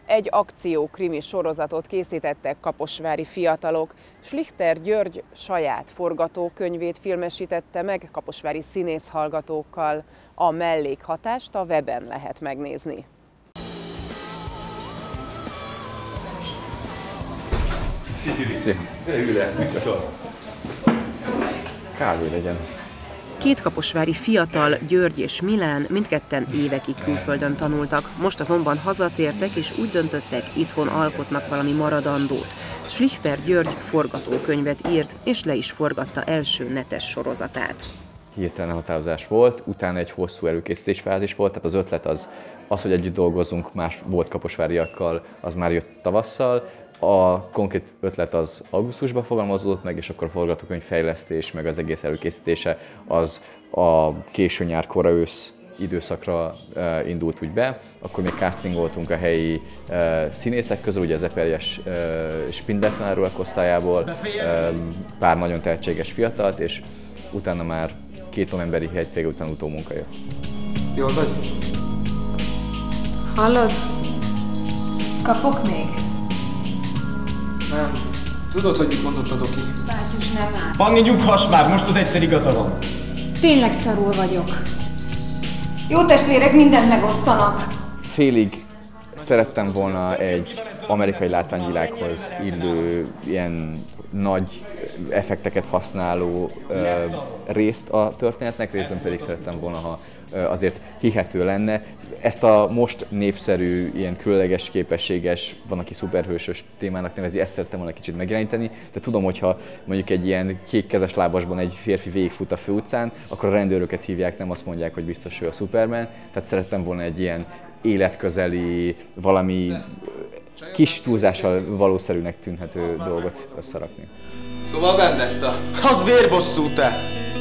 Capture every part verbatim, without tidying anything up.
Egy akciókrimi sorozatot készítettek kaposvári fiatalok. Schlichter György saját forgatókönyvét filmesítette meg kaposvári színészhallgatókkal. A mellékhatást a weben lehet megnézni. Szia! Kávé legyen. Két kaposvári fiatal, György és Milán, mindketten évekig külföldön tanultak. Most azonban hazatértek, és úgy döntöttek, itthon alkotnak valami maradandót. Schlichter György forgatókönyvet írt, és le is forgatta első netes sorozatát. Hirtelen határozás volt, utána egy hosszú előkészítésfázis volt, tehát az ötlet az, az hogy együtt dolgozzunk más volt kaposváriakkal, az már jött tavasszal. A konkrét ötlet az augusztusban fogalmazódott meg, és akkor a forgatókönyv fejlesztés, meg az egész előkészítése az a késő nyár, kora ősz időszakra uh, indult úgy be. Akkor még castingoltunk a helyi uh, színészek közül, ugye az Eperjes uh, Spindler tanárulak osztályából, uh, pár nagyon tehetséges fiatalt, és utána már két novemberi hétvége után utómunka jött. Jól vagy? Hallod? Kapok még? Nem. Tudod, hogy mit mondott a doki? Bátyus, nem áll. Panni, nyughass már, most az egyszer igaza van. Tényleg szarul vagyok. Jó testvérek mindent megosztanak. Félig szerettem volna egy amerikai látványvilághoz illő, ilyen nagy effekteket használó uh, részt a történetnek, részben pedig szerettem volna, ha uh, azért hihető lenne. Ezt a most népszerű, ilyen különleges, képességes, van, aki szuperhősös témának nevezi, ezt szerettem volna kicsit megjeleníteni. De tudom, hogyha mondjuk egy ilyen kékkezes lábasban egy férfi végigfut a főutcán, akkor a rendőröket hívják, nem azt mondják, hogy biztos ő a Superman. Tehát szerettem volna egy ilyen életközeli, valami kis túlzással valószerűnek tűnhető dolgot összerakni. Szóval Vendetta. Az vérbosszú, te!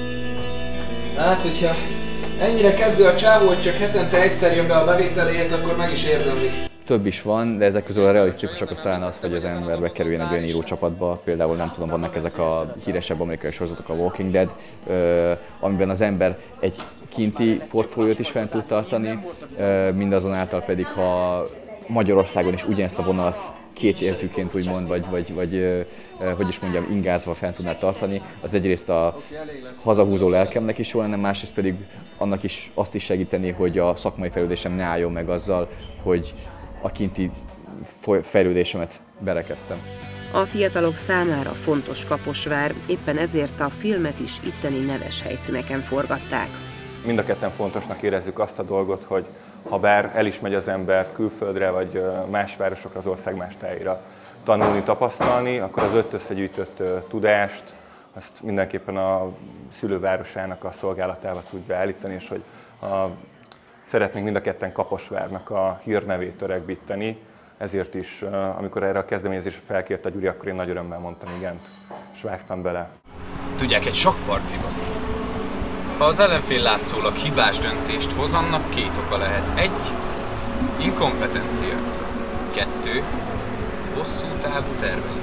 Hát, hogyha ennyire kezdő a csávó, hogy csak hetente egyszer jön be a bevételért, akkor meg is érdemli. Több is van, de ezek közül a realisztikusok az talán az, hogy az ember bekerüljön egy olyan írócsapatba. Például nem tudom, vannak ezek a híresebb amerikai sorozatok, a Walking Dead, amiben az ember egy kinti portfóliót is fent tud tartani, mindazonáltal pedig, ha Magyarországon is ugyanezt a vonalat két értűként úgymond, vagy, vagy, vagy hogy is mondjam, ingázva fent tudná tartani, az egyrészt a hazahúzó lelkemnek is jó lenne, másrészt pedig annak is azt is segíteni, hogy a szakmai fejlődésem ne álljon meg azzal, hogy a kinti fejlődésemet berekeztem. A fiatalok számára fontos Kaposvár, éppen ezért a filmet is itteni neves helyszíneken forgatták. Mind a ketten fontosnak érezzük azt a dolgot, hogy ha bár el is megy az ember külföldre, vagy más városokra, az ország más tájéra tanulni, tapasztalni, akkor az ott összegyűjtött tudást, azt mindenképpen a szülővárosának a szolgálatába tudja állítani, és hogy a, szeretnénk mind a ketten Kaposvárnak a hírnevét öregbíteni, ezért is, amikor erre a kezdeményezésre felkért a Gyuri, akkor én nagy örömmel mondtam igent, és vágtam bele. Tudják, egy sakkpartiban, ha az ellenfél látszólag hibás döntést hoz, annak két oka lehet. Egy, inkompetencia. Kettő, hosszú távú tervei.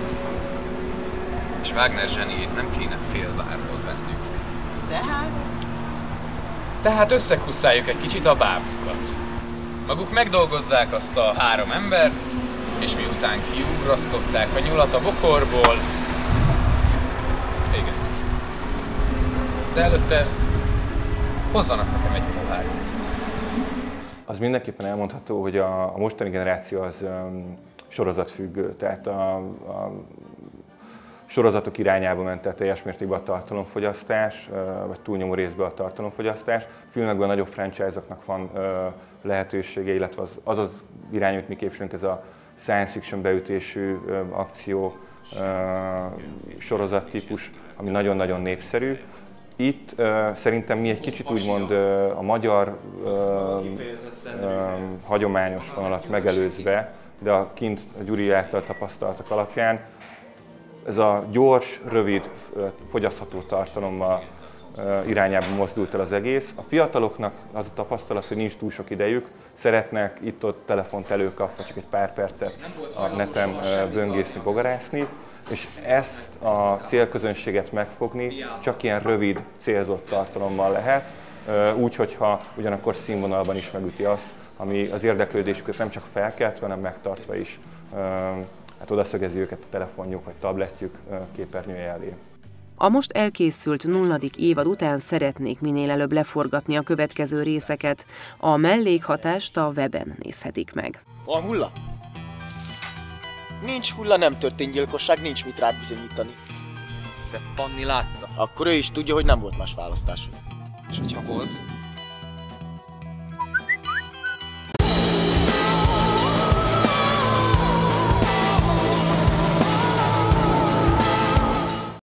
És Wagner zseniét nem kéne félvárról vennünk. Tehát? Tehát összekusszáljuk egy kicsit a bábukat. Maguk megdolgozzák azt a három embert, és miután kiugrasztották a nyulat a bokorból... Igen. De előtte hozzanak nekem egy pohár viszont. Az mindenképpen elmondható, hogy a, a mostani generáció az um, sorozatfüggő, tehát a, a sorozatok irányába ment, tehát teljes mértékben a tartalomfogyasztás, uh, vagy túlnyomó részben a tartalomfogyasztás. Filmekben nagyobb franchise-oknak van uh, lehetősége, illetve az az, az irány, amit mi képviselünk, ez a science fiction beütésű uh, akció uh, sorozattípus, ami nagyon-nagyon népszerű. Itt uh, szerintem mi egy kicsit úgymond uh, a magyar uh, uh, hagyományos vonalat megelőzve, de a kint a Gyuri által tapasztaltak alapján ez a gyors, rövid, fogyasztható tartalommal uh, irányába mozdult el az egész. A fiataloknak az a tapasztalat, hogy nincs túl sok idejük, szeretnek itt-ott telefont előkapva csak egy pár percet a neten uh, böngészni, bogarászni, és ezt a célközönséget megfogni csak ilyen rövid, célzott tartalommal lehet, úgy, hogyha ugyanakkor színvonalban is megüti azt, ami az érdeklődésüket nem csak felkelt, hanem megtartva is. Hát odaszögezi őket a telefonjuk vagy tabletjük képernyője elé. A most elkészült nulladik évad után szeretnék minél előbb leforgatni a következő részeket. A mellékhatást a weben nézhetik meg. Van hulla? Nincs hulla, nem történt gyilkosság, nincs mit rád bizonyítani. De Panni látta. Akkor ő is tudja, hogy nem volt más választásunk. És hogyha volt?